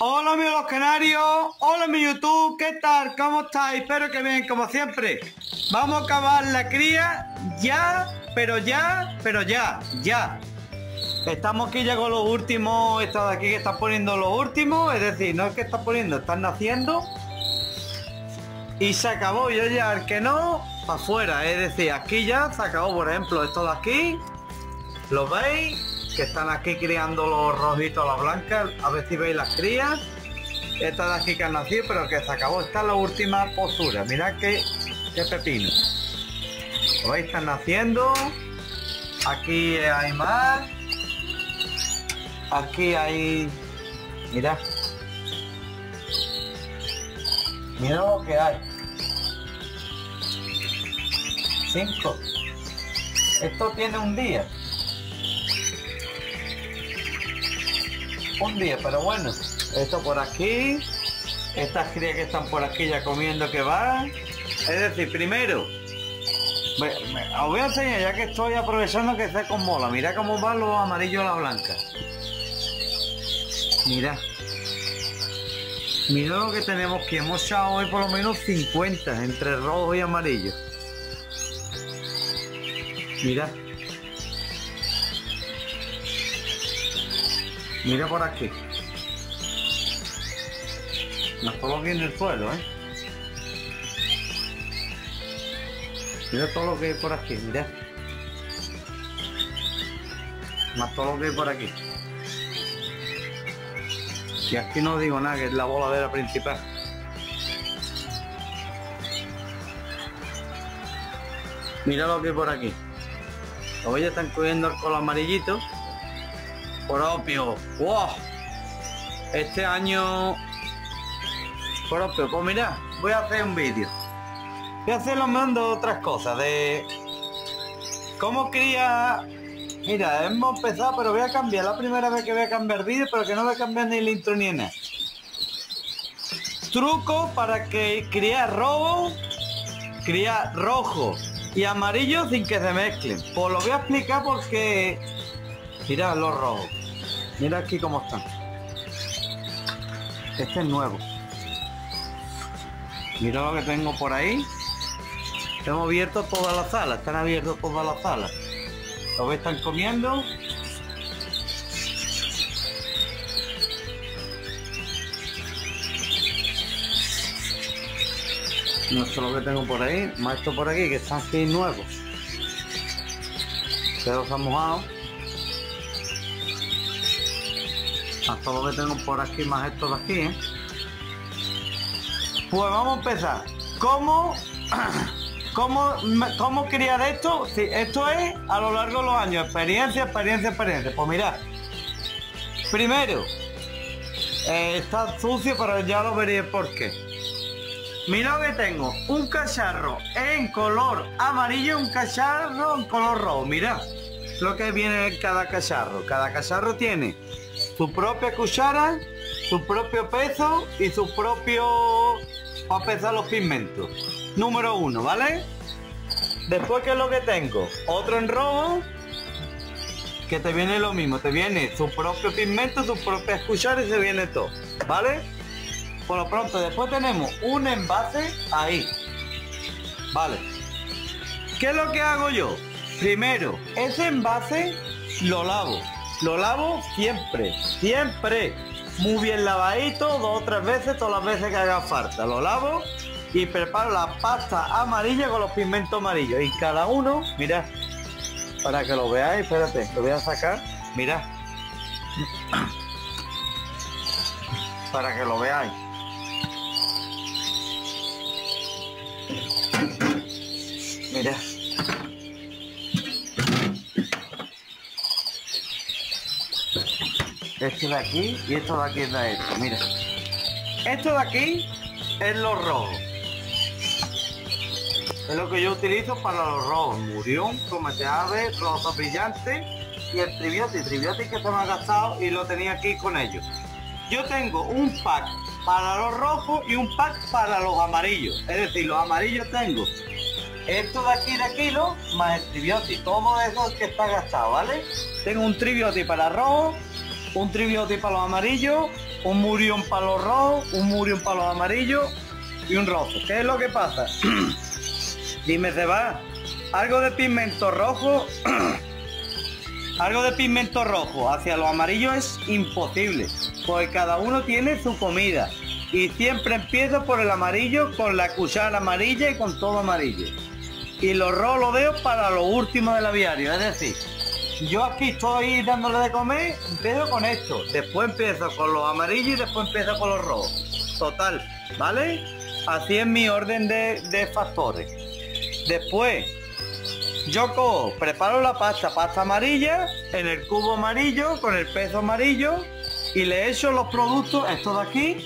Hola amigos los canarios, hola mi YouTube, ¿qué tal? ¿Cómo estáis? Espero que bien, como siempre. Vamos a acabar la cría ya. Estamos aquí ya con los últimos, estos de aquí que están poniendo los últimos, es decir, no es que están poniendo, están naciendo. Y se acabó, yo ya el que no, para afuera, es decir, aquí ya se acabó, por ejemplo, esto de aquí, ¿lo veis? Que están aquí criando los rojitos a las blancas, a ver si veis las crías. Esta de aquí que han nacido, pero que se acabó. Esta es la última postura. Mirad qué pepino. ¿Lo veis? Están naciendo. Aquí hay más. Aquí hay... Mirad. Mirad lo que hay. 5. Esto tiene un día. Pero bueno, esto por aquí, estas crías que están por aquí ya comiendo que van. Es decir, primero, os voy a enseñar, ya que estoy aprovechando que esté con mola. Mirad cómo van los amarillos a la blanca. Mirad. Mirad lo que tenemos, que hemos echado hoy por lo menos 50 entre rojo y amarillo. Mirad. Mira por aquí. Más todo lo que hay en el suelo, Mira todo lo que hay por aquí, mira. Más todo lo que hay por aquí. Y aquí no digo nada, que es la voladera principal. Mira lo que hay por aquí. Los ya están cogiendo el color amarillito. Propio, wow. Este año propio, pues mira, voy a hacer un vídeo. Voy a hacerlo mandando otras cosas de cómo cría. Mira, hemos empezado, pero voy a cambiar, la primera vez que voy a cambiar vídeo, pero que no voy a cambiar ni el intro ni nada. Truco para que criar rojo y amarillo sin que se mezclen. Pues lo voy a explicar porque mirad los rojos. Mira aquí cómo están. Este es nuevo. Mira lo que tengo por ahí. Hemos abierto toda la sala. Están abiertos todas las salas. Lo que están comiendo. No sé lo que tengo por ahí. Más esto por aquí que están aquí nuevos. Se los han mojado. Más todo lo que tengo por aquí, más esto de aquí, Pues vamos a empezar. ¿Cómo criar esto? Sí, esto es a lo largo de los años. Experiencia. Pues mirad. Primero, está sucio, pero ya lo veréis por qué. Mirad que tengo un cacharro en color amarillo, un cacharro en color rojo. Mirad lo que viene en cada cacharro. Cada cacharro tiene su propia cuchara, su propio peso y su propio para pesar los pigmentos. Número 1, ¿vale? Después, ¿qué es lo que tengo? Otro en rojo, que te viene lo mismo, te viene su propio pigmento, sus propias cucharas y se viene todo, ¿vale? Por lo pronto, después tenemos un envase ahí, ¿vale? ¿Qué es lo que hago yo? Primero, ese envase lo lavo siempre, muy bien lavadito, 2 o 3 veces, todas las veces que haga falta. Lo lavo y preparo la pasta amarilla con los pigmentos amarillos. Y cada uno, mirad, para que lo veáis, espérate, lo voy a sacar, mirad, para que lo veáis. Mirad. Esto de aquí y esto de aquí es de esto, mira. Esto de aquí es lo rojo. Es lo que yo utilizo para los rojos. Murión, comete ave, rosa brillante y el tribiotic que se me ha gastado y lo tenía aquí con ellos. Yo tengo un pack para los rojos y un pack para los amarillos. Es decir, los amarillos tengo esto de aquí de kilo más el tribiotic. Todo eso que está gastado, ¿vale? Tengo un tribiotic para rojo un tribioti para los amarillos, un murión para los rojos, un murión para los amarillos y un rojo. ¿Qué es lo que pasa? Dime, se va. Algo de pigmento rojo, algo de pigmento rojo hacia los amarillos es imposible, porque cada uno tiene su comida. Y siempre empiezo por el amarillo, con la cuchara amarilla y con todo amarillo. Y los rojos los dejo para lo último del aviario, es decir, yo aquí estoy dándole de comer, empiezo con esto, después empiezo con los amarillos y después empiezo con los rojos. Total, ¿vale? Así es mi orden de factores. Después, yo cojo, preparo la pasta amarilla, en el cubo amarillo, con el peso amarillo, y le echo los productos, estos de aquí,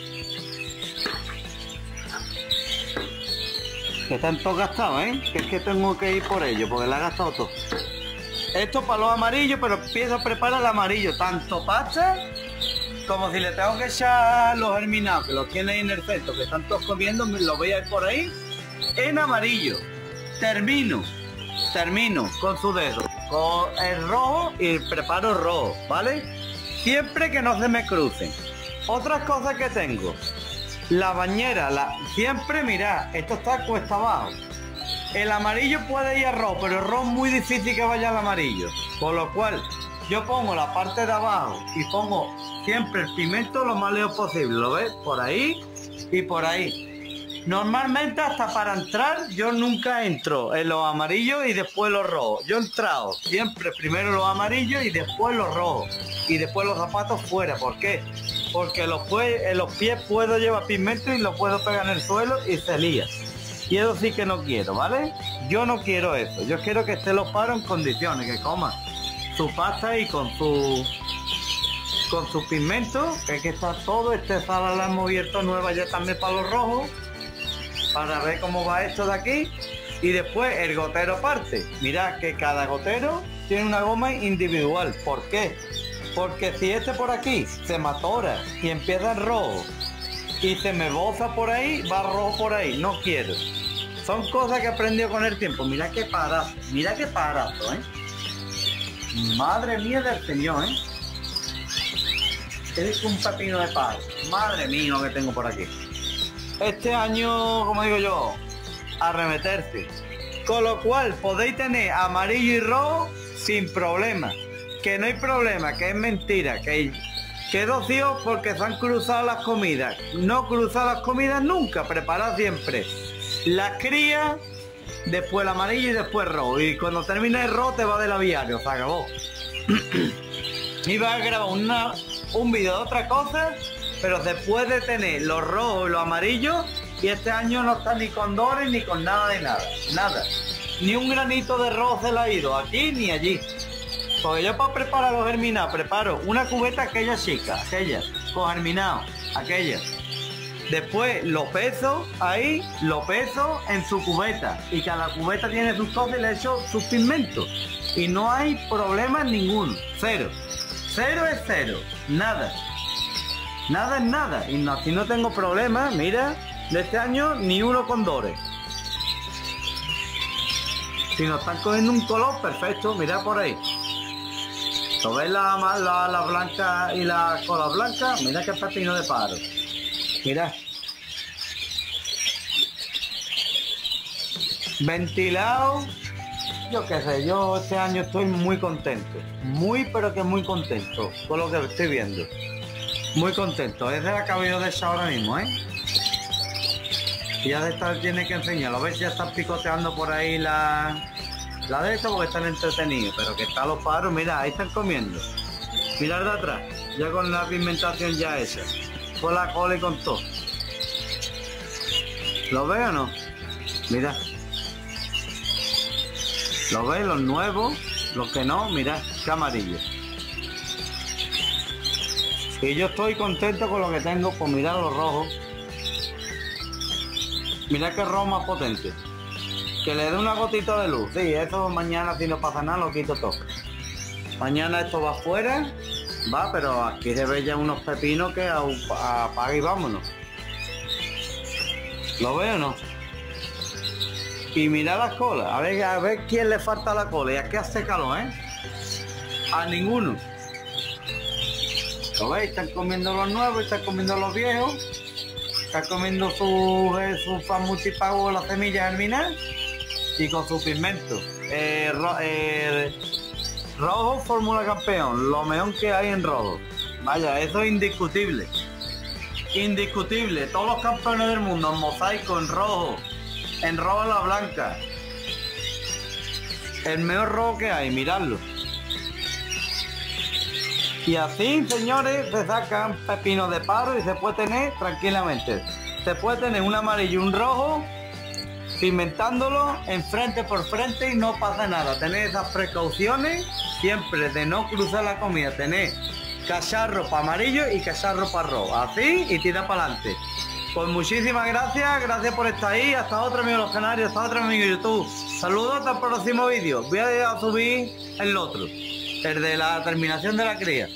que están todos gastados, que es que tengo que ir por ellos, porque la he gastado todo. Esto para los amarillos, pero empiezo a preparar el amarillo, tanto pasta, como si le tengo que echar los germinados, que los tienen en el centro, que están todos comiendo, los voy a ir por ahí, en amarillo. Termino con su dedo, con el rojo y preparo el rojo, ¿vale? Siempre que no se me crucen. Otras cosas que tengo, la bañera, siempre, mirad, esto está cuesta abajo. El amarillo puede ir al rojo, pero el rojo es muy difícil que vaya al amarillo, por lo cual yo pongo la parte de abajo y pongo siempre el pigmento lo más lejos posible, ¿lo ves? Por ahí y por ahí. Normalmente hasta para entrar yo nunca entro en los amarillos y después los rojos. Yo he entrado siempre primero los amarillos y después los rojos. Y después los zapatos fuera. ¿Por qué? Porque en los pies puedo llevar pigmento y lo puedo pegar en el suelo y se lía. Y eso sí que no quiero, ¿vale? Yo no quiero eso. Yo quiero que esté los paros en condiciones, que coman su pasta y con su pigmento, que es que está todo. Este sala la hemos abierto nueva ya también para los rojos, para ver cómo va esto de aquí. Y después el gotero aparte. Mirad que cada gotero tiene una goma individual. ¿Por qué? Porque si este por aquí se me atora y empieza en rojo y se me boza por ahí, va rojo por ahí. No quiero. Son cosas que he aprendido con el tiempo. Mirad qué parazo, Madre mía del Señor, Es un pepino de palo. Madre mía lo que tengo por aquí. Este año, como digo yo, a remeterse. Con lo cual podéis tener amarillo y rojo sin problema. Que no hay problema, que es mentira, que dos hijos porque se han cruzado las comidas. No cruzar las comidas nunca, preparad siempre las crías, después el amarillo y después el rojo. Y cuando termine el rojo te va del aviario, se acabó. Iba a grabar un video de otra cosa, pero después de tener los rojos y los amarillos, y este año no está ni con dores ni con nada de nada. Ni un granito de rojo se le ha ido, aquí ni allí. Porque yo para preparar los germinados, preparo una cubeta aquella chica, aquella, con germinado, aquella. Después lo peso ahí, lo peso en su cubeta. Y cada cubeta tiene sus cosas y le echo sus pigmentos. Y no hay problema ninguno, cero. Cero es cero, nada. Nada es nada. Y así no tengo problema, mira, de este año ni uno con dores. Si nos están cogiendo un color, perfecto, mira por ahí. ¿Lo ves la blanca y la cola blanca? Mira qué pepino de paro. Mira. Ventilado. Yo qué sé, yo este año estoy muy contento. Muy, pero que muy contento con lo que estoy viendo. Muy contento. Es de la cabello de esa ahora mismo, Y ya de esta tiene que enseñarlo. A ver si ya están picoteando por ahí la de esto porque están entretenidos. Pero que están los paros, mira, ahí están comiendo. Mirad de atrás, ya con la pigmentación ya hecha. Con la cola y con todo. ¿Lo veo o no? Mira. ¿Lo ves? Los nuevos, los que no, mirad, qué amarillo. Y yo estoy contento con lo que tengo, por mirar los rojos. Mirad qué rojo más potente. Que le dé una gotita de luz. Sí, eso mañana si no pasa nada lo quito todo. Mañana esto va afuera, va, pero aquí se ve ya unos pepinos que apaga y vámonos. ¿Lo veo o no? Y mirad las colas, a ver quién le falta la cola. Y aquí hace calor, A ninguno. ¿Lo veis? Están comiendo los nuevos, están comiendo los viejos. Están comiendo su pan multipago con las semillas germinadas y con su pigmento. Rojo Fórmula Campeón, lo mejor que hay en rojo. Vaya, eso es indiscutible. Indiscutible. Todos los campeones del mundo en mosaico, en rojo a la blanca. El mejor rojo que hay, miradlo. Y así, señores, se sacan pepinos de paro y se puede tener tranquilamente. Se puede tener un amarillo y un rojo, pigmentándolo en frente por frente y no pasa nada. Tener esas precauciones siempre de no cruzar la comida. Tener cacharro para amarillo y cacharro para rojo. Así y tira para adelante. Pues muchísimas gracias por estar ahí. Hasta otro amigo de los canarios, hasta otro amigo de YouTube. Saludos hasta el próximo vídeo. Voy a subir el otro, el de la terminación de la cría.